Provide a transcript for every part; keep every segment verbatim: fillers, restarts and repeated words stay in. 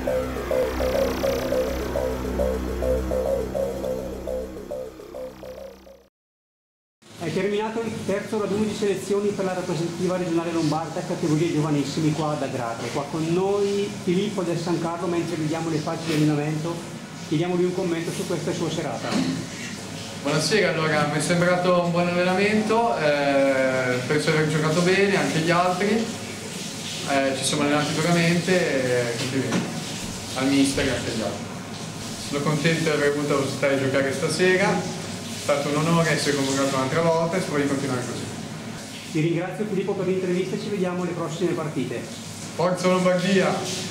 È terminato il terzo raduno di selezioni per la rappresentativa regionale lombarda categorie giovanissimi qua ad Agrate. Qua con noi Filippo del San Carlo, mentre vediamo le facce di allenamento, chiediamogli un commento su questa sua serata. Buonasera, allora mi è sembrato un buon allenamento, eh, penso di aver giocato bene, anche gli altri, eh, ci siamo allenati duramente e complimenti al mister e anche agli altri. Sono contento di aver avuto la possibilità di giocare stasera. È stato un onore essere convocato un'altra volta e spero di continuare così. Ti ringrazio Filippo per l'intervista e ci vediamo alle prossime partite. Forza Lombardia!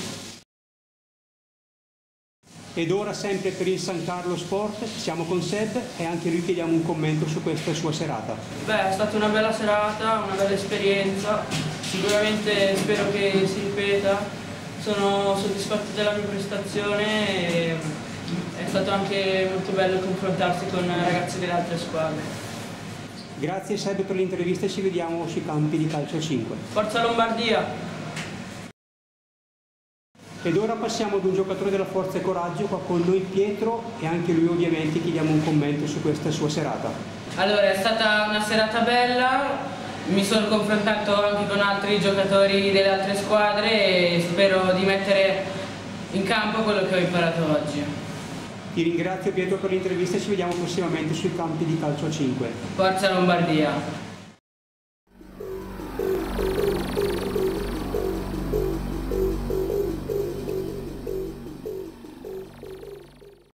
Ed ora sempre per il San Carlo Sport siamo con Seb e anche lui chiediamo un commento su questa sua serata. Beh, è stata una bella serata, una bella esperienza, sicuramente spero che si ripeta, sono soddisfatto della mia prestazione e è stato anche molto bello confrontarsi con ragazzi delle altre squadre. Grazie Seb per l'intervista e ci vediamo sui campi di calcio cinque. Forza Lombardia! Ed ora passiamo ad un giocatore della Forza e Coraggio, qua con noi Pietro, e anche lui ovviamente chiediamo un commento su questa sua serata. Allora, è stata una serata bella, mi sono confrontato anche con altri giocatori delle altre squadre e spero di mettere in campo quello che ho imparato oggi. Ti ringrazio Pietro per l'intervista e ci vediamo prossimamente sui campi di calcio cinque. Forza Lombardia!